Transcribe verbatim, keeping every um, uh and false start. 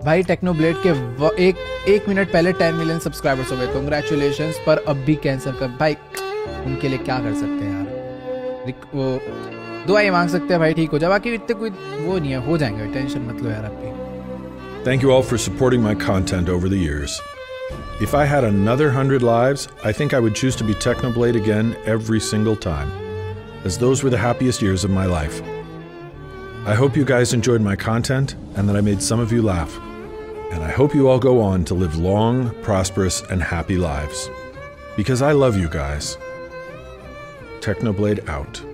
भाई टेक्नोब्लेड के व, एक एक मिनट पहले टेन मिलियन सब्सक्राइबर्स हो गए, कंग्रेचुलेशंस। पर अब भी कैंसर का भाई, उनके लिए क्या कर सकते हैं यार, वो दुआएं मांग सकते हैं भाई ठीक हो जाए, बाकी इतने कोई वो नहीं है, हो जाएंगे, टेंशन मत लो यार आप भी। Thank you all for supporting my content over the years. If I had another hundred lives, I think I would choose to be Technoblade again every single time, as those were the happiest years of my life. I hope you guys enjoyed my content and that I made some of you laugh. And I hope you all go on to live long, prosperous, and happy lives. Because I love you guys. Technoblade out.